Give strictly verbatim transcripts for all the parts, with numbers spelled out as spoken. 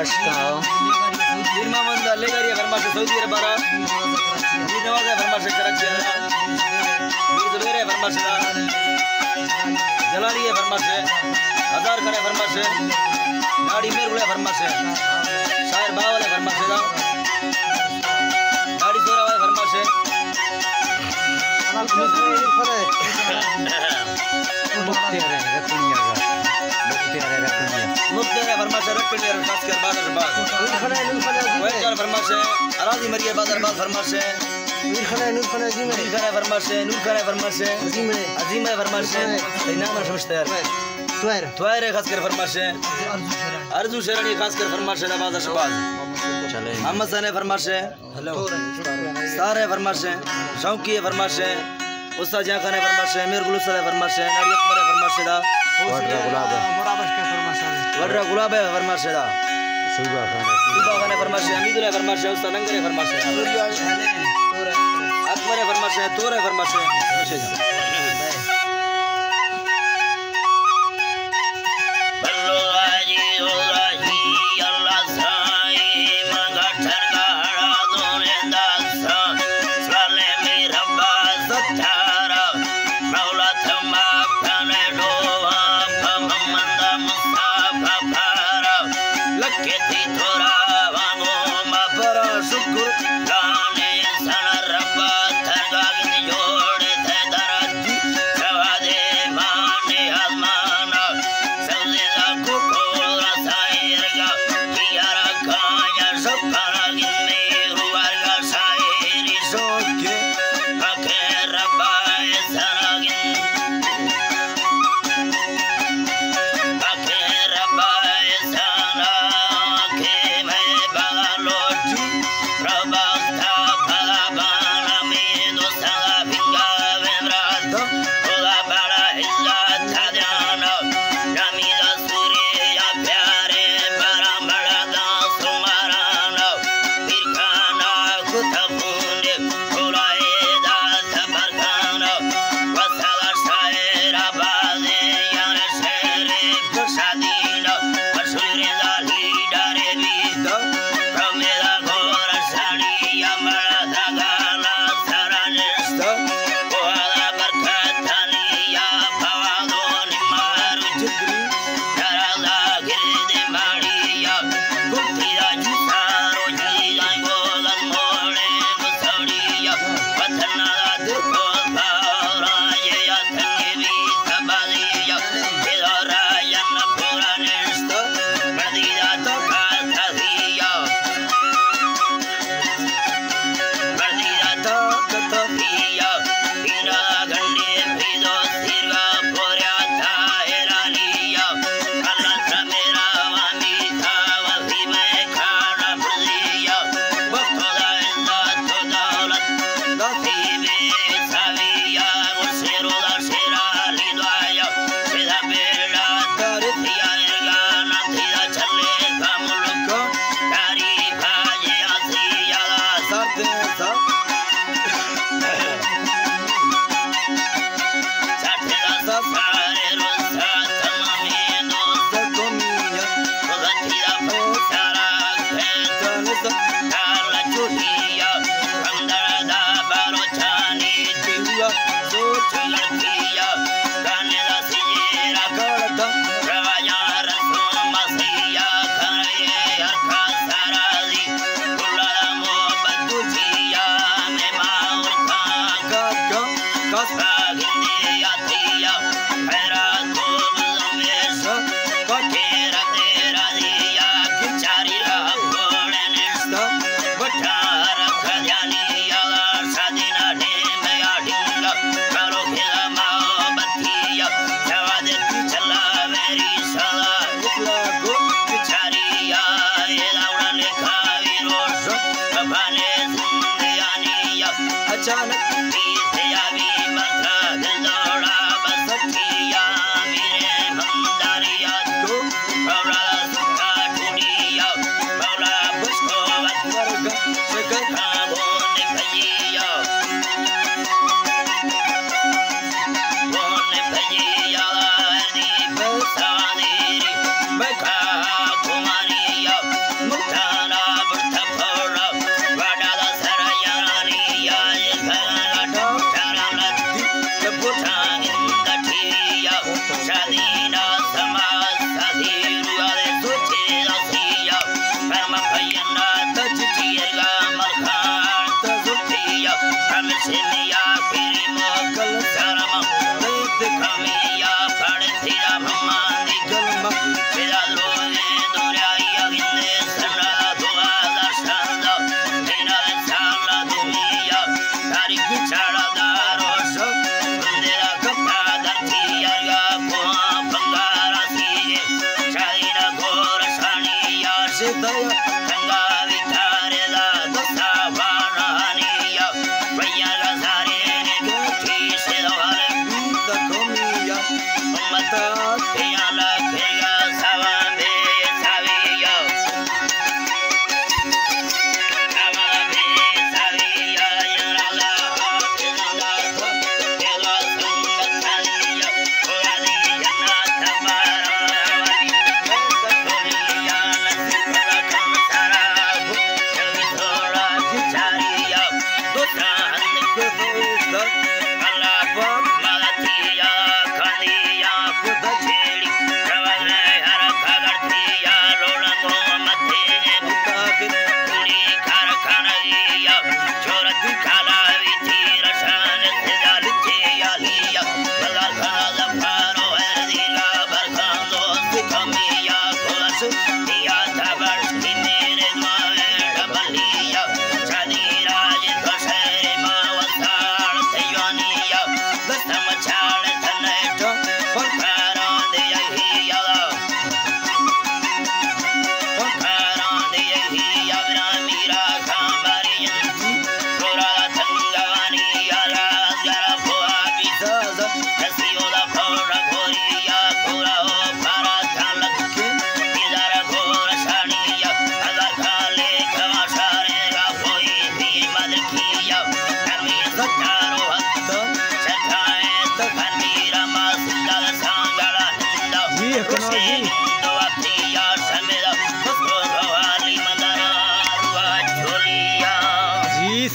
आशिका मीर मोहम्मद लेगारिया फरमाइश सऊदी अरब बारा मीर नवाज फरमाइश कराची मीर जुबैर फरमाइश जलाली फरमाइश हजार करे फरमाइश गाड़ी मेर गुले फरमाइश शायर बावले फरमाइश गाड़ी सोरा वाले फरमाइश मुख्तियार है रखनिया का मुख्तियार है रखनिया मुख्तियार है फरमाइश रखनिया खास कर बादर बाद वह चार फरमाइश अराजी मरिया बादर बाद फरमाइश नूर खाना नूर खाना जी में नूर खाना फरमाइश नूर खाना फरमाइश अजीम है अजीम है फरमाइश नाम है समझते यार त्वायर त्वायर खास कर फरमाइश अर्जू शरणी खास कर फरमाइश दा बादर शबाज चले मोहम्मद सने फरमाइश हेलो सारे फरमाइश शौकी फरमाइश उस्ताद जहां खान फरमाइश मीर गुलसन फरमाइश नारी अकबर फरमाइश दा वड्रा गुलाब बराबर के फरमाइश वड्रा गुलाब फरमाइश दा सुबह खाना सुबह खान फरमाइश अमीदुल फरमाइश उस्ताद नंगर फरमाइश अकबर फरमाइश तोरे फरमाइश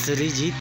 सरीजीत